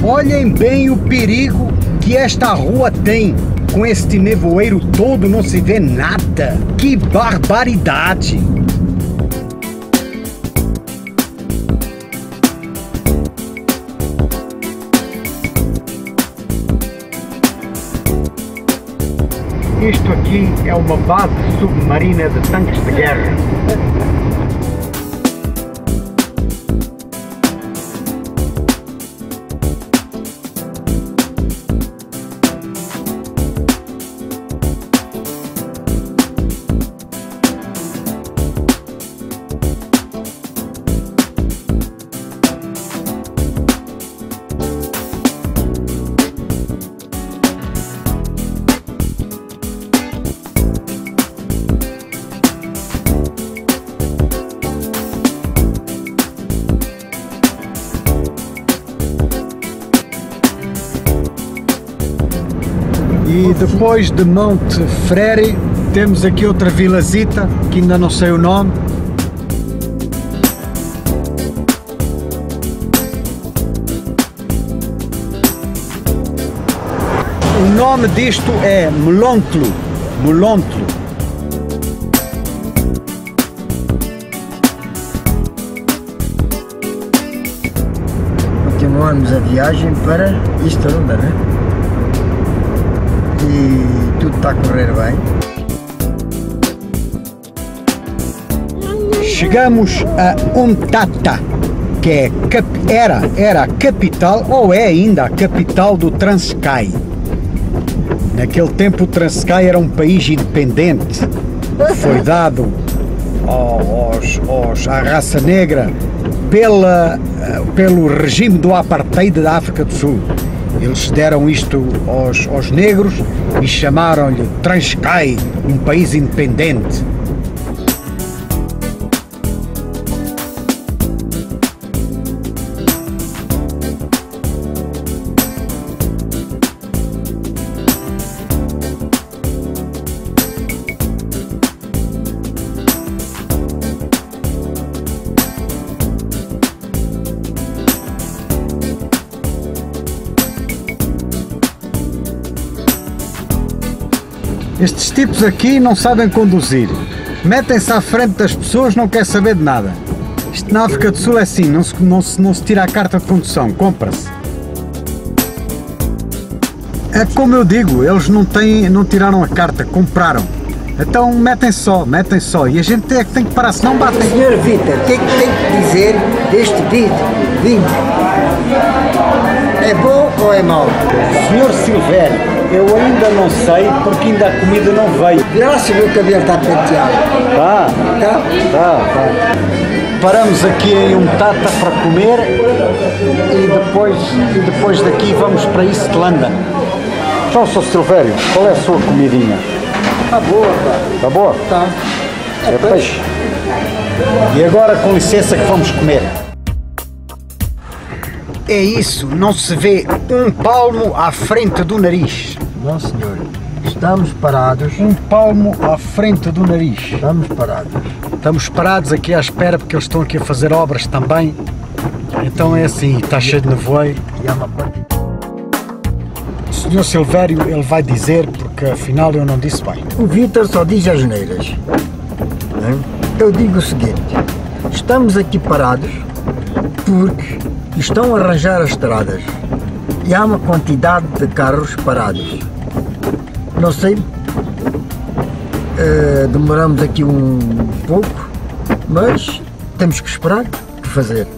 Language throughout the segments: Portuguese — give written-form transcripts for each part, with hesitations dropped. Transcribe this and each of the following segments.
Olhem bem o perigo que esta rua tem. Com este nevoeiro todo não se vê nada. Que barbaridade! Isto aqui é uma base submarina de tanques de guerra. E depois de Monte Frere temos aqui outra vilazita que ainda não sei o nome. O nome disto é Molontlo. Molontlo. Continuamos a viagem para Istarunda, né? E tudo está a correr bem. Chegamos a Umtata, que era a capital, ou é ainda a capital do Transkei. Naquele tempo o Transkei era um país independente, foi dado à raça negra pelo regime do apartheid da África do Sul. Eles deram isto aos negros e chamaram-lhe Transkei, um país independente. Estes tipos aqui não sabem conduzir, metem-se à frente das pessoas, não quer saber de nada. Isto na África do Sul é assim, não se tira a carta de condução, compra-se. É como eu digo, eles não tiraram a carta, compraram. Então metem só, e a gente é que tem que parar, senão batem. Senhor Vitor, o que é que tem que dizer deste vinho? É bom ou é mau? Senhor Silvério, eu ainda não sei porque ainda a comida não veio. Graças, o meu cabelo está penteado. Tá. Paramos aqui em Umtata para comer e depois daqui vamos para Istlanda. Então, Sr. Silvério, qual é a sua comidinha? Está boa, pá. Está boa? Tá. É peixe. E agora, com licença, que vamos comer. É isso, não se vê um palmo à frente do nariz. Não, senhor. Estamos parados. Um palmo à frente do nariz. Estamos parados. Estamos parados aqui à espera porque eles estão aqui a fazer obras também. Então é assim, está cheio de nevoeiro. E há uma quantidade. O Sr. Silvério, ele vai dizer, porque afinal eu não disse bem. O Vitor só diz as neiras. Eu digo o seguinte, estamos aqui parados porque estão a arranjar as estradas e há uma quantidade de carros parados. Não sei, demoramos aqui um pouco, mas temos que esperar, o que fazer?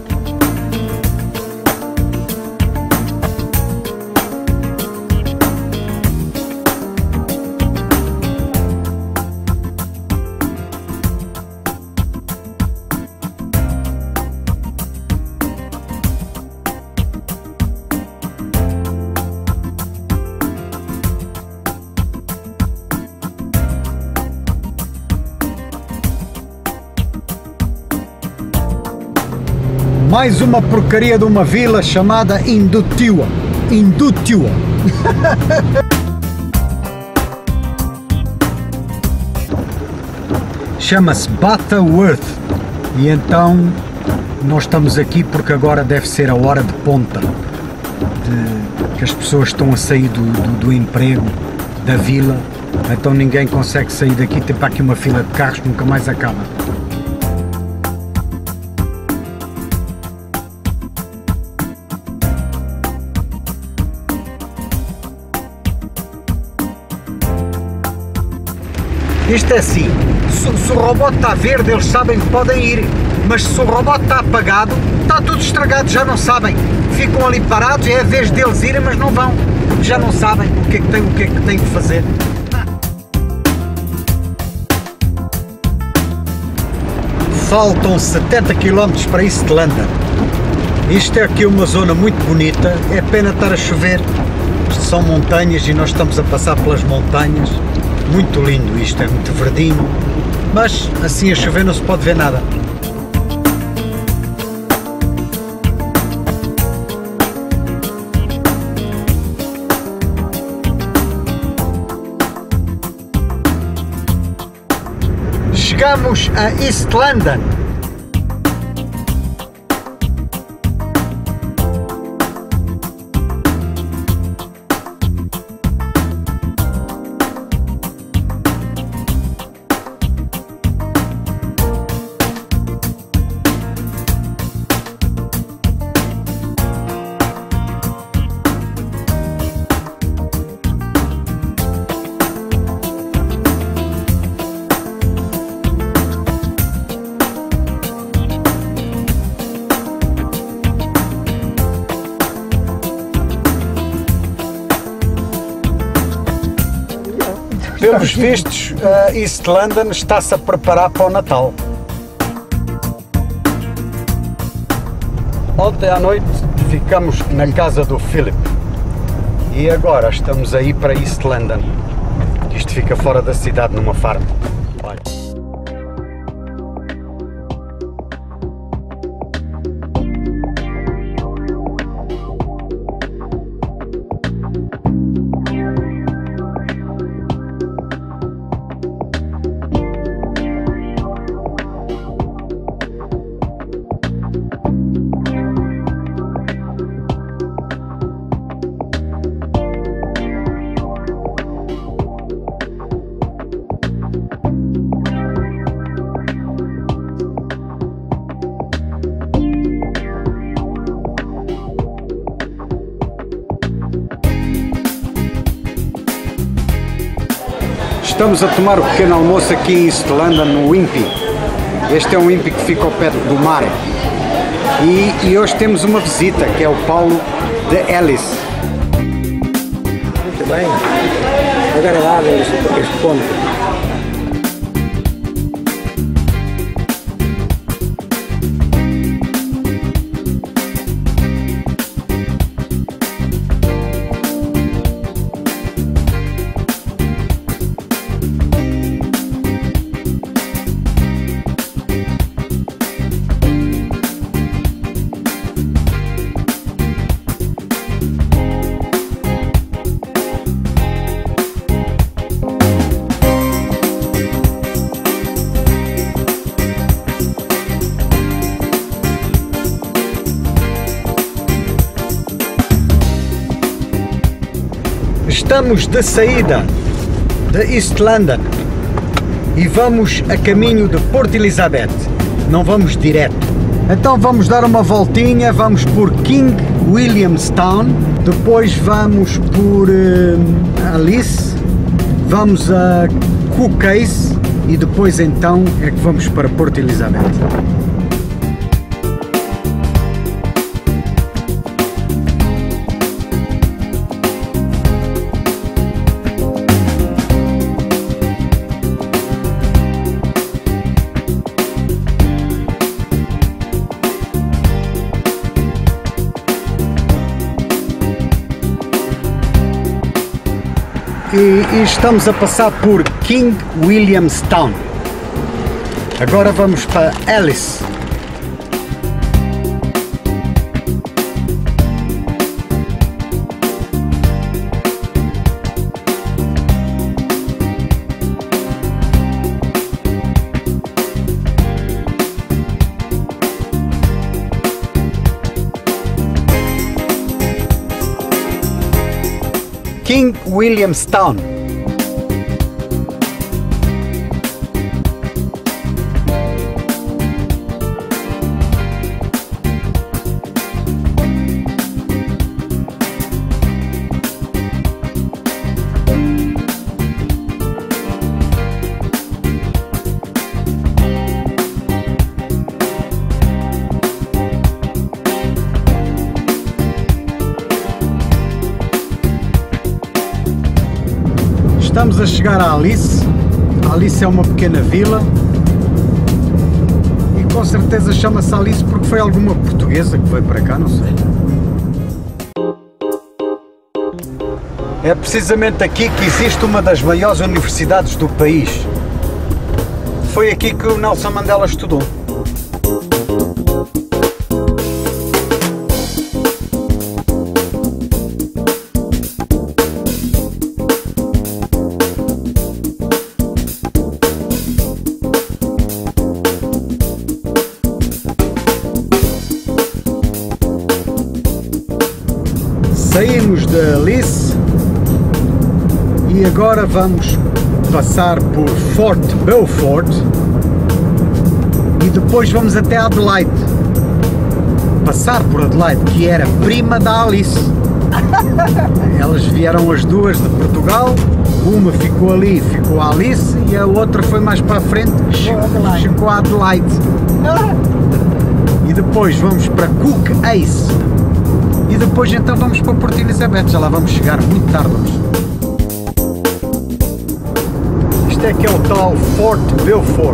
Mais uma porcaria de uma vila chamada Indutiwa. Chama-se Butterworth. E então nós estamos aqui porque agora deve ser a hora de ponta. que as pessoas estão a sair do emprego, da vila, então ninguém consegue sair daqui, tem para aqui uma fila de carros que nunca mais acaba. Isto é assim, se o robô está verde eles sabem que podem ir, mas se o robô está apagado, está tudo estragado, já não sabem. Ficam ali parados, é a vez deles irem, mas não vão, porque já não sabem o que é que têm que fazer. Faltam 70 km para East London. Isto é aqui uma zona muito bonita, é pena estar a chover. Isto são montanhas e nós estamos a passar pelas montanhas. Muito lindo isto, é muito verdinho, mas assim a chover não se pode ver nada. Chegamos a East London. Pelos vistos, East London está-se a preparar para o Natal. Ontem à noite ficamos na casa do Philip e agora estamos a ir para East London. Isto fica fora da cidade, numa farm. Olha. Estamos a tomar o pequeno almoço aqui em East London, no Wimpy. Este é um Wimpy que fica ao pé do mar. E hoje temos uma visita, que é o Paulo de Ellis. Muito bem, agradável este ponto. Estamos de saída de East London e vamos a caminho de Port Elizabeth, não vamos direto. Então vamos dar uma voltinha, vamos por King Williamstown, depois vamos por Alice, vamos a Cookays e depois então é que vamos para Port Elizabeth. E estamos a passar por King Williamstown. Agora vamos para Alice. Williamstown. Estamos a chegar a Alice. Alice é uma pequena vila e com certeza chama-se Alice porque foi alguma portuguesa que veio para cá, não sei. É precisamente aqui que existe uma das maiores universidades do país. Foi aqui que o Nelson Mandela estudou. Saímos de Alice e agora vamos passar por Fort Beaufort e depois vamos até Adelaide. Passar por Adelaide, que era prima da Alice. Elas vieram as duas de Portugal, uma ficou ali, ficou a Alice, e a outra foi mais para a frente, ficou a Adelaide. E depois vamos para Cook Ace. E depois então vamos para Porto Elizabeth, já lá vamos chegar muito tarde hoje. Isto é que é o tal Fort Beaufort.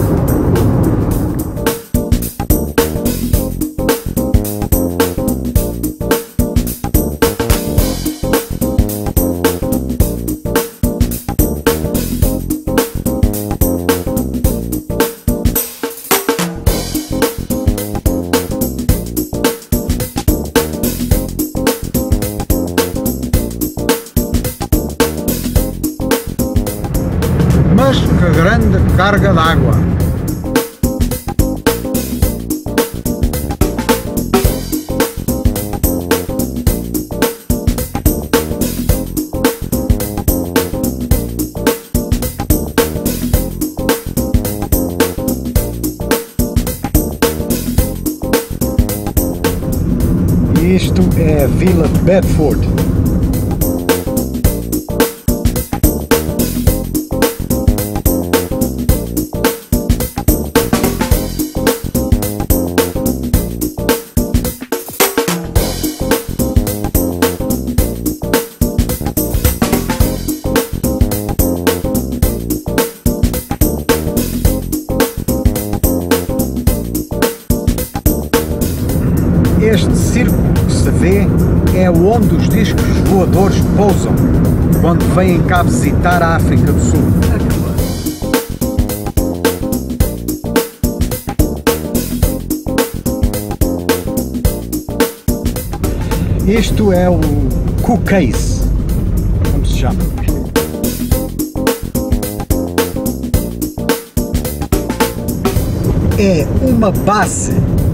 Mas que grande carga d'água! Isto é a Vila Bedford. Este circo que se vê é onde os discos voadores pousam quando vêm cá visitar a África do Sul. Isto é o Cook Ace, como se chama. É uma base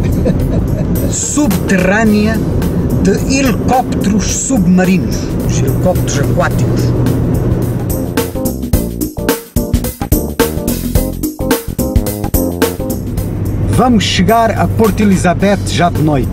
subterrânea de helicópteros submarinos, os helicópteros aquáticos. Vamos chegar a Porto Elizabeth já de noite.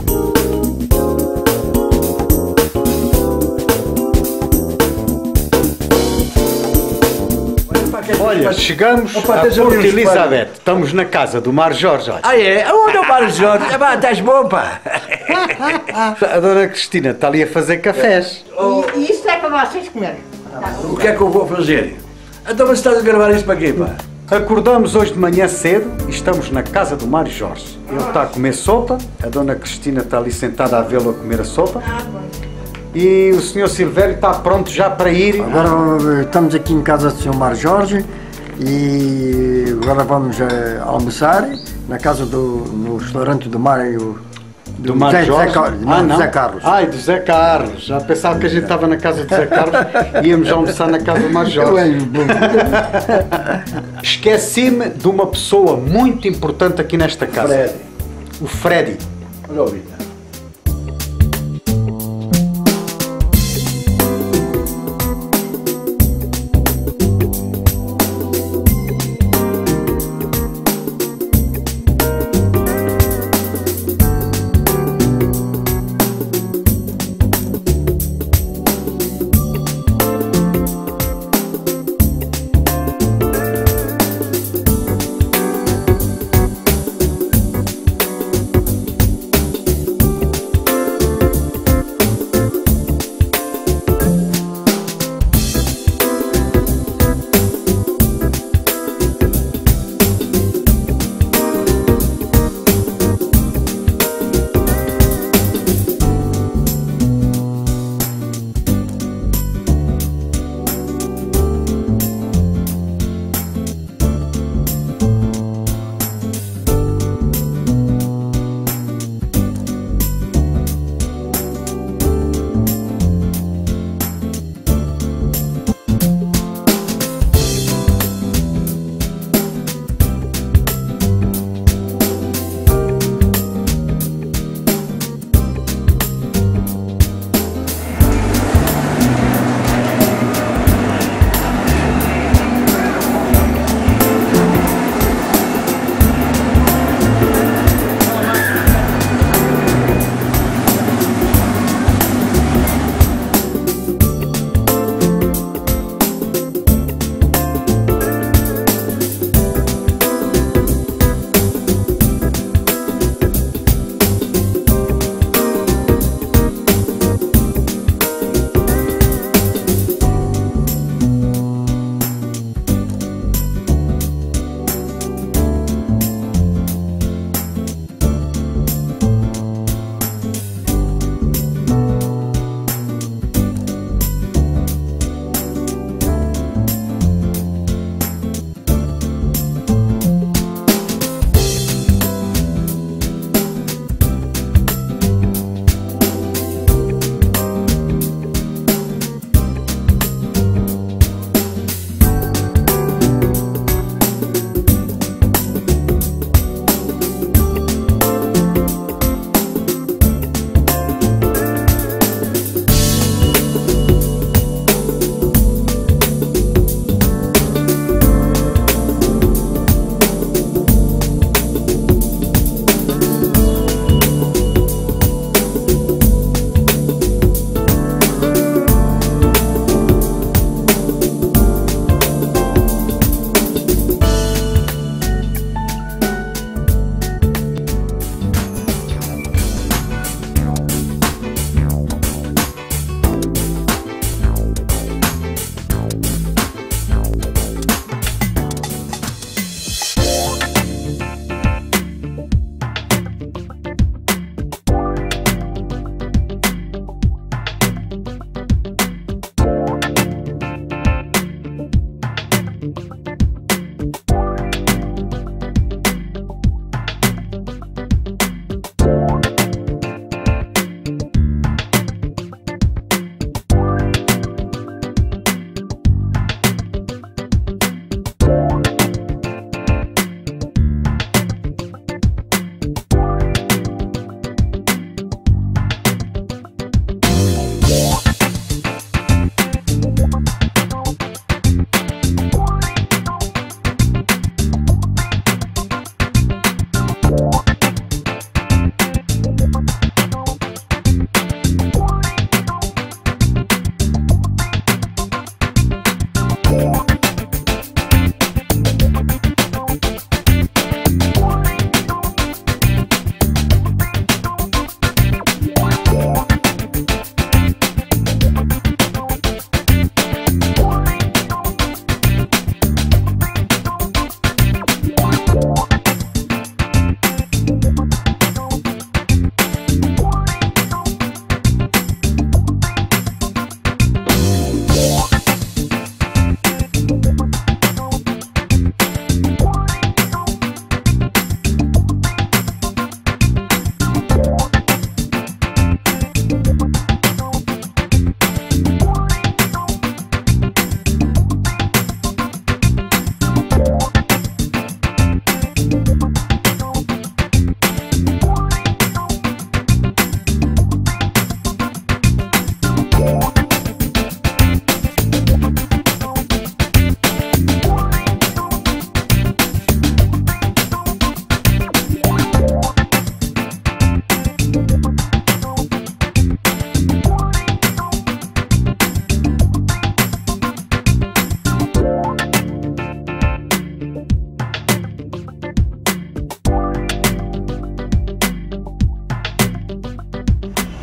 Olha, chegamos a Porto Elizabeth. Estamos na casa do Mar Jorge. Ah, é? Onde é o Mar Jorge? Estás bom, pá? A dona Cristina está ali a fazer cafés. E isto é para vocês comerem. O que é que eu vou fazer? Então, mas estás a gravar isto para quê, pá? Acordamos hoje de manhã cedo e estamos na casa do Mário Jorge. Ele está a comer sopa, a dona Cristina está ali sentada a vê-lo a comer a sopa. E o Sr. Silvério está pronto já para ir. Agora estamos aqui em casa do Sr. Mário Jorge e agora vamos almoçar na casa no restaurante do Mário. Do Mário Jorge? Do Zé Carlos. Ai, do Zé Carlos. Já pensava que a gente estava na casa do Zé Carlos e íamos almoçar na casa do Mário Jorge. Esqueci-me de uma pessoa muito importante aqui nesta casa. Fred. O Freddy. Olha o Vitor.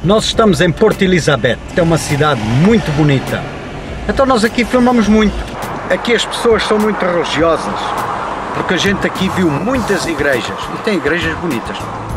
Nós estamos em Porto Elizabeth, é uma cidade muito bonita. Então nós aqui filmamos muito. Aqui as pessoas são muito religiosas, porque a gente aqui viu muitas igrejas e tem igrejas bonitas.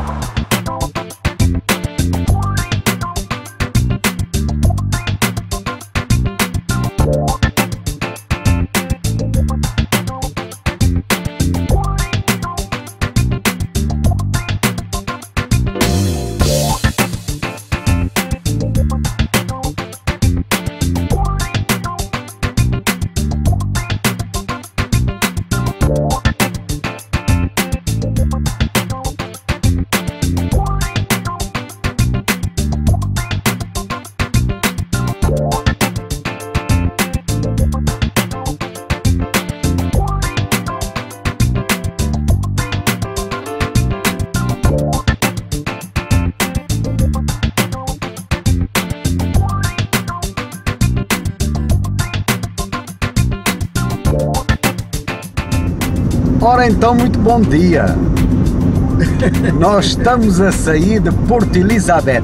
Ora então, muito bom dia! Nós estamos a sair de Porto Elizabeth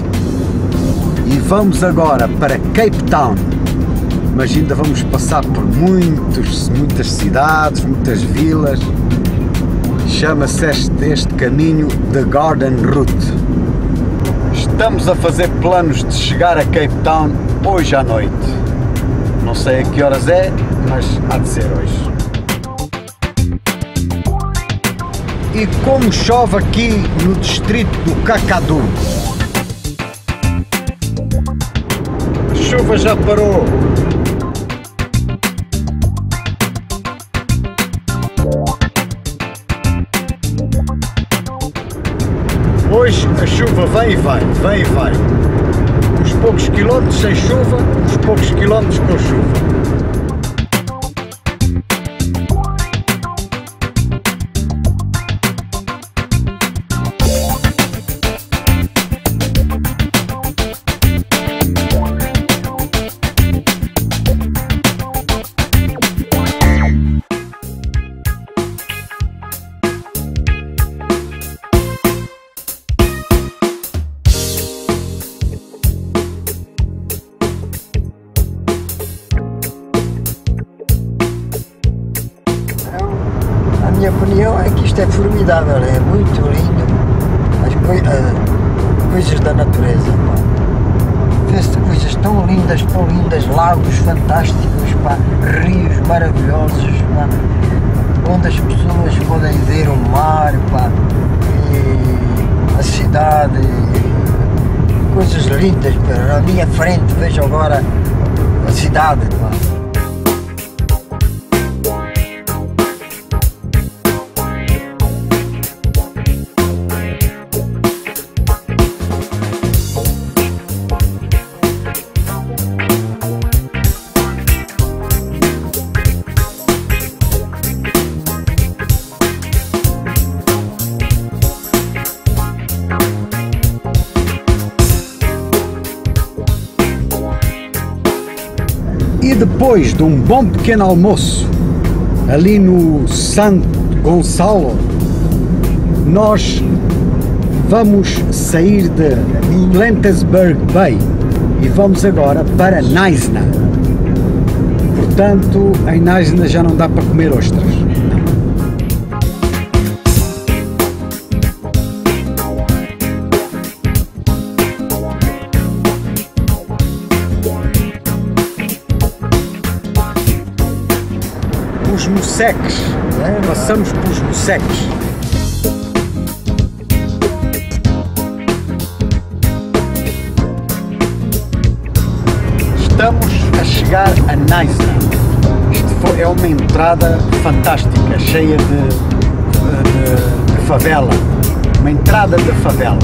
e vamos agora para Cape Town, mas ainda vamos passar por muitas cidades, muitas vilas. Chama-se este caminho The Garden Route. Estamos a fazer planos de chegar a Cape Town hoje à noite. Não sei a que horas é, mas há de ser hoje. E como chove aqui no distrito do Cacadu. A chuva já parou. Hoje a chuva vem e vai, vem e vai. Uns poucos quilómetros sem chuva, uns poucos quilómetros com chuva. A minha opinião é que isto é formidável, é muito lindo, as coisas da natureza, vê-se coisas tão lindas, lagos fantásticos, pá, rios maravilhosos, pá, onde as pessoas podem ver o mar, pá, e a cidade, coisas lindas, pá. À minha frente vejo agora a cidade, pá. E depois de um bom pequeno almoço ali no San Gonçalo, nós vamos sair de Blanchesburg Bay e vamos agora para Naisna. Portanto, em Naisna já não dá para comer ostras. Os moceques, passamos pelos moceques. Estamos a chegar a Naisna. Isto é uma entrada fantástica, cheia de favela, uma entrada de favela.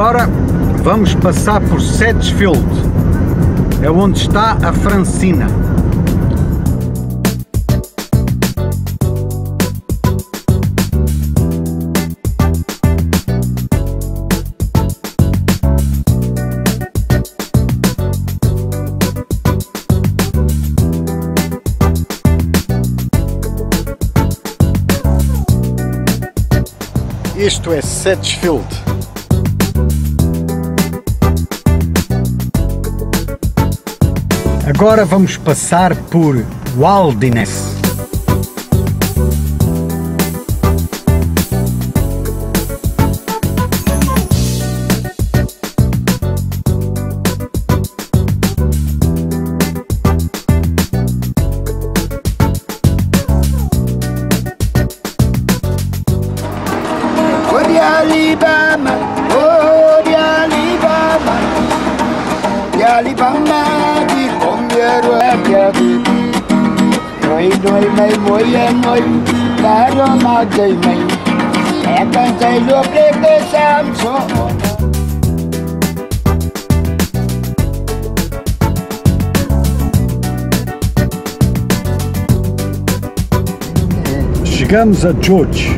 Agora vamos passar por Sedgefield, é onde está a Francina. Isto é Sedgefield. Agora vamos passar por Wilderness. Alibama, oh di Alibama, di Alibama di Conviero a Piavi. Noi mai moi, caro magdai mai. É cantei lo prego Samson. Chegamos a George.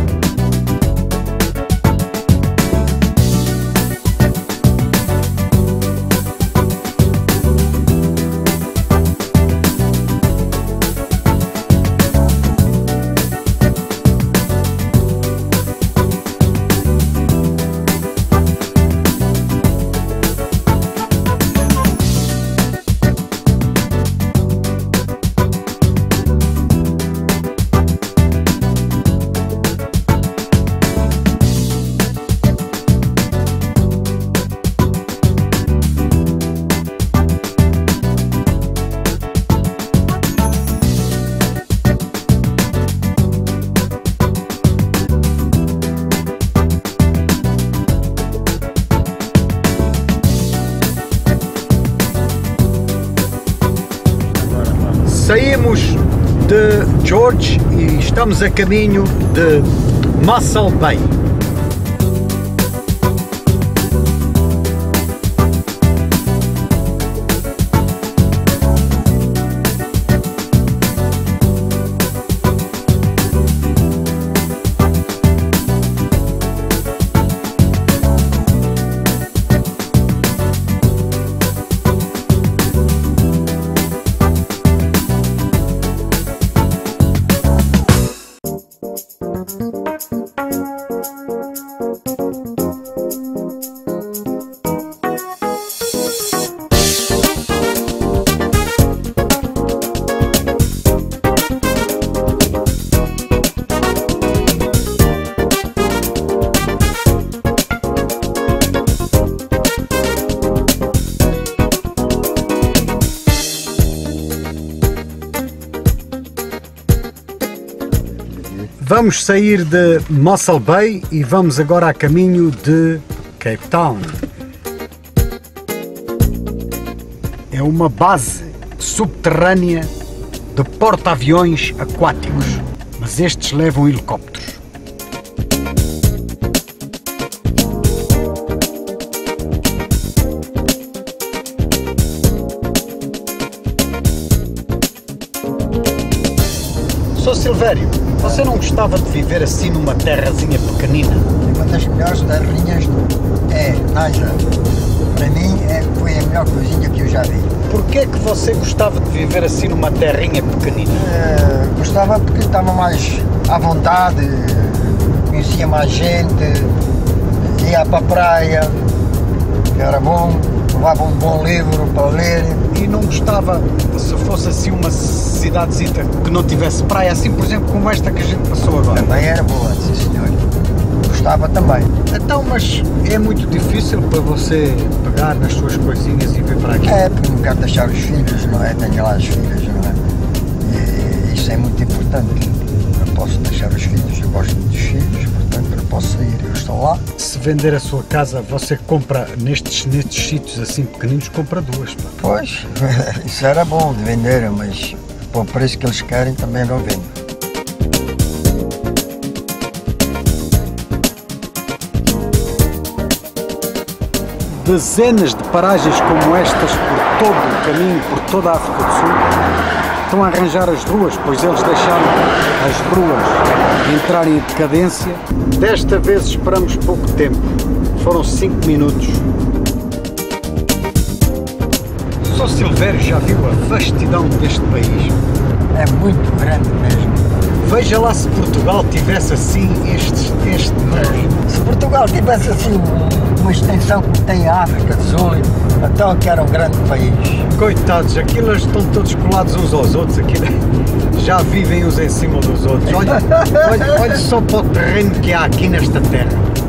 Saímos de George e estamos a caminho de Mossel Bay. Vamos sair de Mossel Bay e vamos agora a caminho de Cape Town. É uma base subterrânea de porta-aviões aquáticos, mas estes levam helicópteros. Sr. Silvério, você não gostava de viver assim numa terrazinha pequenina? Uma das melhores terrinhas é Naja. Para mim foi a melhor coisinha que eu já vi. Porquê é que você gostava de viver assim numa terrinha pequenina? Gostava porque estava mais à vontade, conhecia mais gente, ia para a praia, que era bom, levava um bom livro para ler. E não gostava, se fosse assim uma cidadezita que não tivesse praia, assim por exemplo como esta que a gente passou agora? Também era boa, sim senhor. Gostava também. Então, mas é muito difícil para você pegar nas suas coisinhas e vir para aqui? É, porque não quero deixar os filhos, não é? Tenho lá os filhos, não é? E isso é muito importante. Não posso deixar os filhos, eu gosto dos filhos, portanto não posso sair, eu estou lá. Se vender a sua casa, você compra nestes sítios assim pequeninos, compra duas. Pá. Pois, isso era bom de vender, mas para o preço que eles querem também não vendo. dezenas de paragens como estas por todo o caminho, por toda a África do Sul. Estão a arranjar as ruas, pois eles deixaram as ruas entrarem em decadência. Desta vez esperamos pouco tempo, foram 5 minutos. Só Silvério já viu a vastidão deste país. É muito grande mesmo. Veja lá se Portugal tivesse assim este Se Portugal tivesse assim uma extensão como tem a África do Sul, então que era um grande país. Coitados, aquilo estão todos colados uns aos outros, aquilo já vivem uns em cima dos outros. Olha só para o terreno que há aqui nesta terra.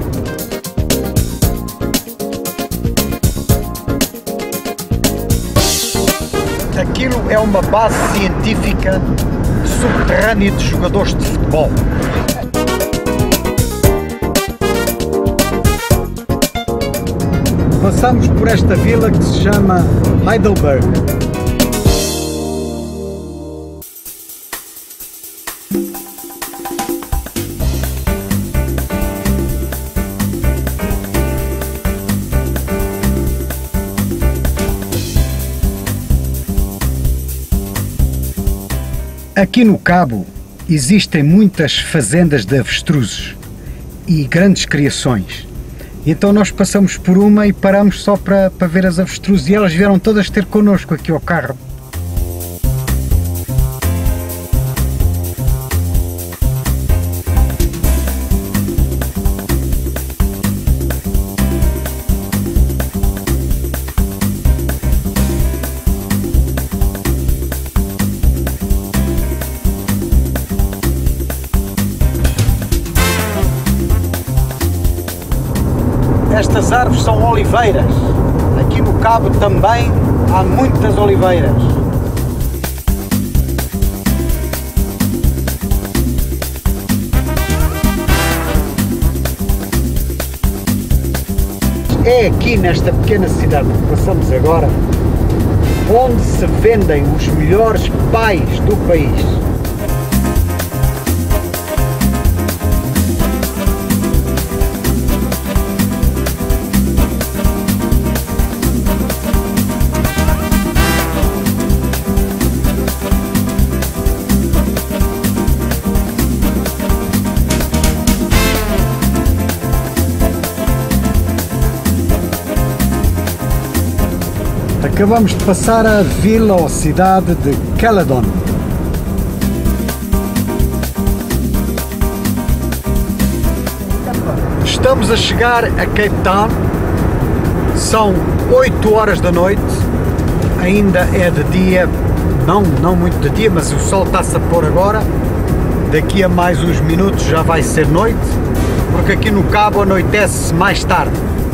Aquilo é uma base científica subterrânea de jogadores de futebol. Passamos por esta vila que se chama Heidelberg. Aqui no Cabo existem muitas fazendas de avestruzes e grandes criações. Então nós passamos por uma e paramos só para ver as avestruzes e elas vieram todas ter connosco aqui ao carro. Estas árvores são oliveiras. Aqui no Cabo também há muitas oliveiras. É aqui nesta pequena cidade que passamos agora onde se vendem os melhores pais do país. Acabamos de passar a vila ou cidade de Caledon. Estamos a chegar a Cape Town, são 8 horas da noite, ainda é de dia, não muito de dia, mas o sol está-se a pôr agora, daqui a mais uns minutos já vai ser noite, porque aqui no Cabo anoitece mais tarde.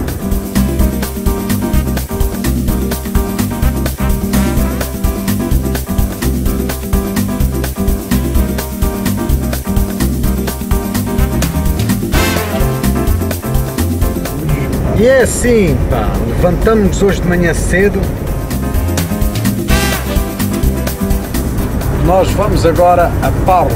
E é assim, pá, levantamos-nos hoje de manhã cedo. Nós vamos agora a Pau.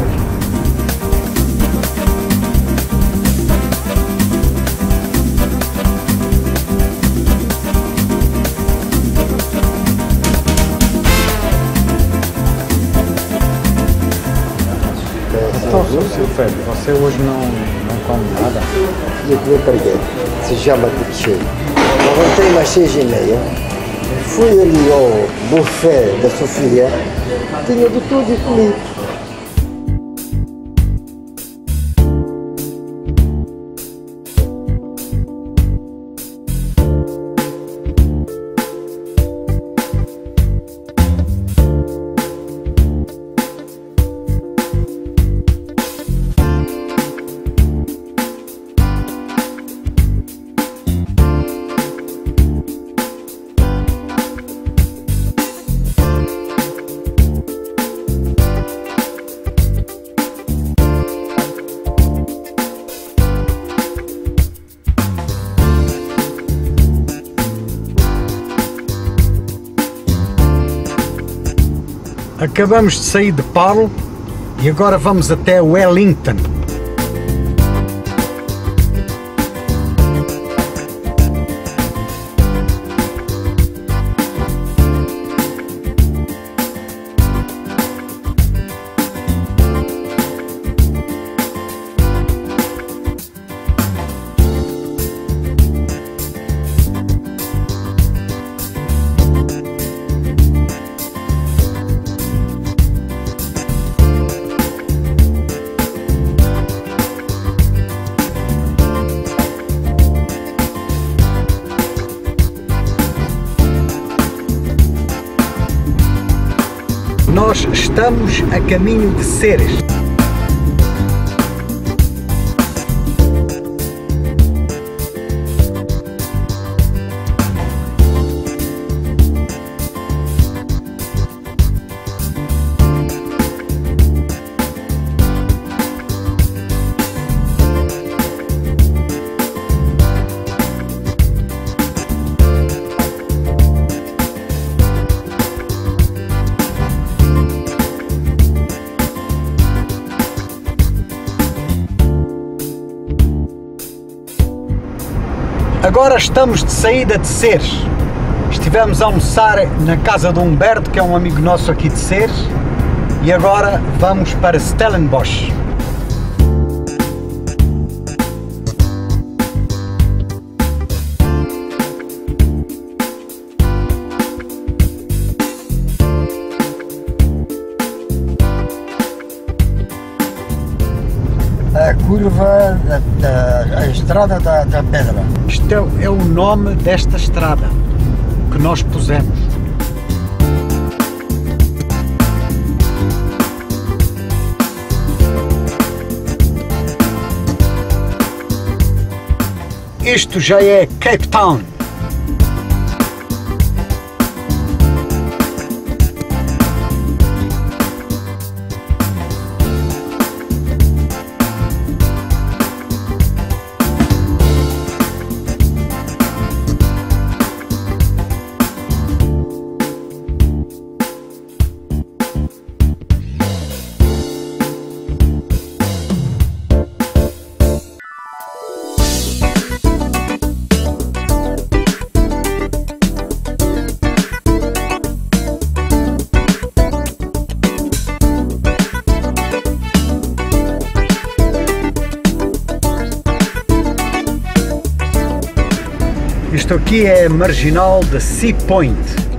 Então, Silvério, você hoje não come nada? Eu queria perder. Se chama de cheio. Levantei umas 6h30, fui ali ao buffet da Sofia, tinha de tudo e comi. Acabamos de sair de Pau e agora vamos até Wellington. Nós estamos a caminho de Ceres. Agora estamos de saída de Ceres. Estivemos a almoçar na casa do Humberto, que é um amigo nosso aqui de Ceres, e agora vamos para Stellenbosch. A curva, a estrada da pedra. Isto é o nome desta estrada que nós pusemos. Isto já é Cape Town. Isto aqui é a marginal da Sea Point.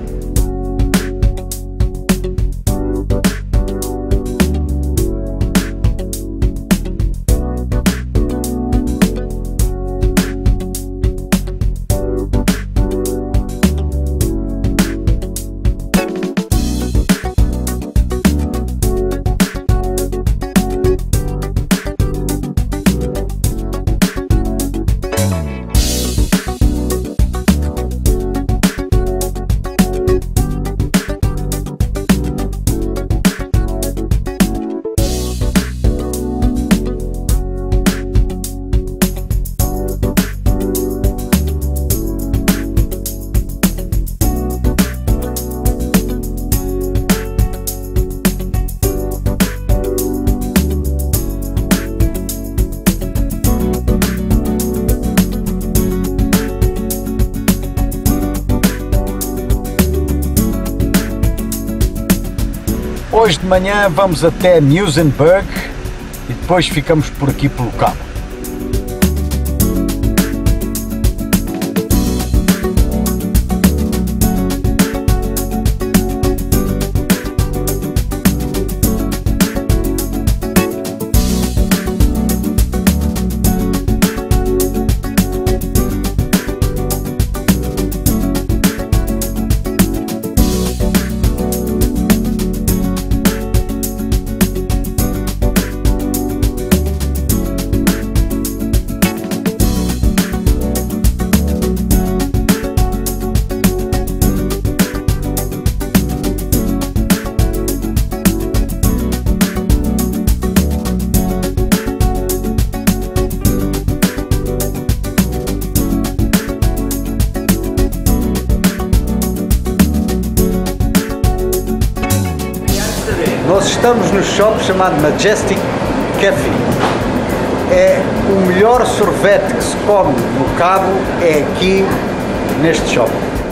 Hoje de manhã vamos até Muizenberg e depois ficamos por aqui pelo cabo. Nós estamos no shopping chamado Majestic Cafe. É o melhor sorvete que se come no Cabo, é aqui neste shopping.